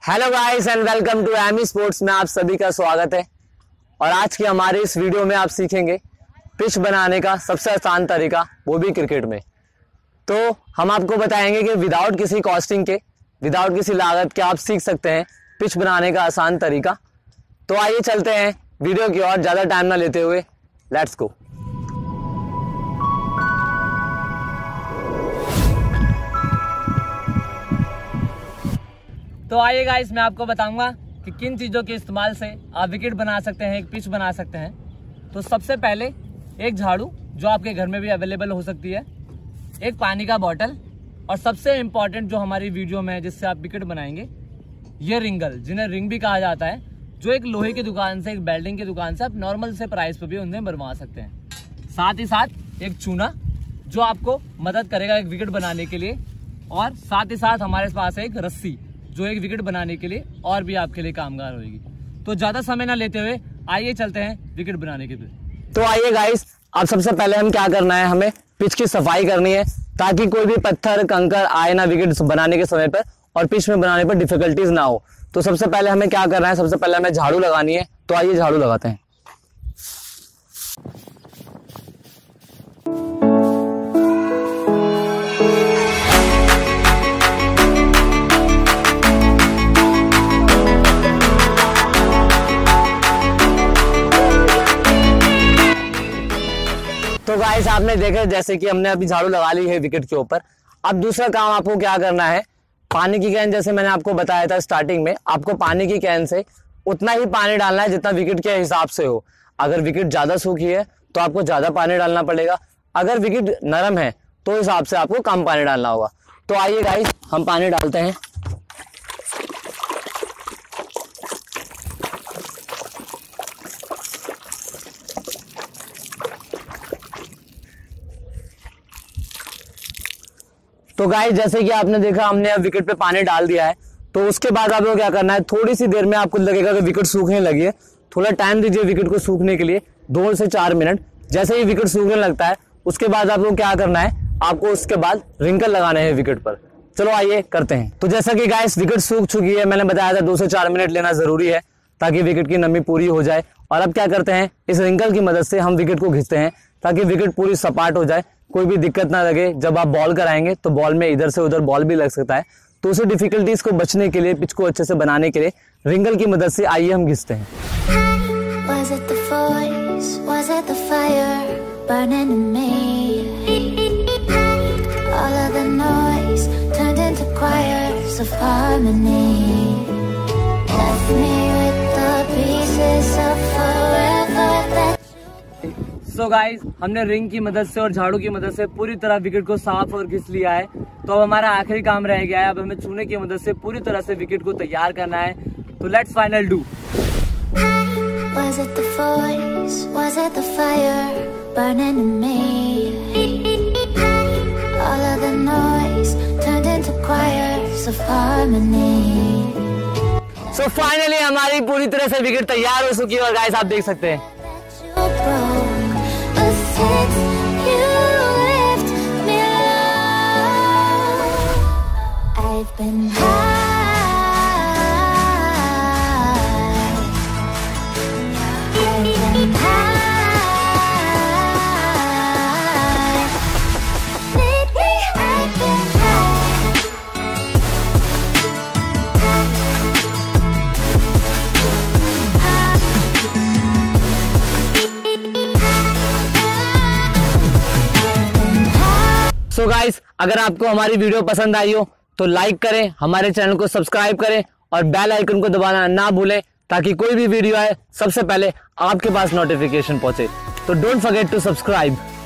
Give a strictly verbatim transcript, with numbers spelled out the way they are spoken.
Hello guys and welcome to Amy sports में आप सभी का स्वागत है। और आज की हमारे इस वीडियो में आप सीखेंगे पिच बनाने का सबसे आसान तरीका, वो भी क्रिकेट में। तो हम आपको बताएंगे कि विदाउट किसी कॉस्टिंग के, विदाउट किसी लागत के आप सीख सकते हैं पिच बनाने का आसान तरीका। तो आइए चलते हैं वीडियो की ओर, ज़्यादा टाइम ना लेते हुए, लेट्स गो। तो आइए गाइस, मैं आपको बताऊंगा कि किन चीज़ों के इस्तेमाल से आप विकेट बना सकते हैं, एक पिच बना सकते हैं। तो सबसे पहले एक झाड़ू, जो आपके घर में भी अवेलेबल हो सकती है, एक पानी का बॉटल, और सबसे इम्पॉर्टेंट जो हमारी वीडियो में है जिससे आप विकेट बनाएंगे, ये रिंगल, जिन्हें रिंग भी कहा जाता है, जो एक लोहे की दुकान से, एक वेल्डिंग की दुकान से आप नॉर्मल से प्राइस पर भी उन्हें बनवा सकते हैं। साथ ही साथ एक चूना, जो आपको मदद करेगा एक विकेट बनाने के लिए, और साथ ही साथ हमारे पास एक रस्सी, जो एक विकेट बनाने के लिए और भी आपके लिए कामगार होगी। तो ज्यादा समय ना लेते हुए आइए चलते हैं विकेट बनाने के लिए। तो आइए गाइस, अब सबसे पहले हम क्या करना है, हमें पिच की सफाई करनी है ताकि कोई भी पत्थर कंकर आए ना विकेट बनाने के समय पर, और पिच में बनाने पर डिफिकल्टीज ना हो। तो सबसे पहले हमें क्या करना है, सबसे पहले हमें झाड़ू लगानी है। तो आइए झाड़ू लगाते हैं। तो गाइस, आपने देखा जैसे कि हमने अभी झाड़ू लगा ली है विकेट के ऊपर। अब दूसरा काम आपको क्या करना है, पानी की कैन, जैसे मैंने आपको बताया था स्टार्टिंग में, आपको पानी की कैन से उतना ही पानी डालना है जितना विकेट के हिसाब से हो। अगर विकेट ज्यादा सूखी है तो आपको ज्यादा पानी डालना पड़ेगा, अगर विकेट नरम है तो इस हिसाब से आपको कम पानी डालना होगा। तो आइए गाइस, हम पानी डालते हैं। तो गाइस, जैसे कि आपने देखा, हमने अब विकेट पे पानी डाल दिया है। तो उसके बाद आपको क्या करना है, थोड़ी सी देर में आपको लगेगा कि विकेट सूखने लगी है, थोड़ा टाइम दीजिए विकेट को सूखने के लिए, दो से चार मिनट। जैसे ही विकेट सूखने लगता है उसके बाद आपको क्या करना है, आपको उसके बाद रिंकल लगाने हैं विकेट पर। चलो आइए करते हैं। तो जैसा कि गाइस, विकेट सूख चुकी है, मैंने बताया था दो से चार मिनट लेना जरूरी है ताकि विकेट की नमी पूरी हो जाए। और अब क्या करते हैं, इस रिंकल की मदद से हम विकेट को खींचते हैं ताकि विकेट पूरी सपाट हो जाए, कोई भी दिक्कत ना लगे। जब आप बॉल कराएंगे तो बॉल में इधर से उधर बॉल भी लग सकता है, तो उसे डिफिकल्टीज को बचने के लिए, पिच को अच्छे से बनाने के लिए रिंगल की मदद से आइए हम घिसते हैं। Was it the voice? Was it the fire burning in me? All of the noise turned into choirs of harmony. Left me with the pieces of forever that so so guys, हमने ring की मदद से और झाड़ू की मदद से पूरी तरह विकेट को साफ और घिस लिया है। तो अब हमारा आखिरी काम रह गया है, अब हमें चूने की मदद से पूरी तरह से विकेट को तैयार करना है। तो let's final do. Was it the voice? Was it the fire burning in me? All of the noise turned into choirs of harmony. So finally हमारी पूरी तरह से विकेट तैयार हो चुकी है। और गाइस, आप देख सकते हैं You left me alone. I've been high. I've been high. Lately I've been so guys, अगर आपको हमारी वीडियो पसंद आई हो तो लाइक करें, हमारे चैनल को सब्सक्राइब करें और बेल आइकन को दबाना ना भूलें ताकि कोई भी वीडियो आए सबसे पहले आपके पास नोटिफिकेशन पहुंचे। तो डोंट फॉरगेट टू सब्सक्राइब।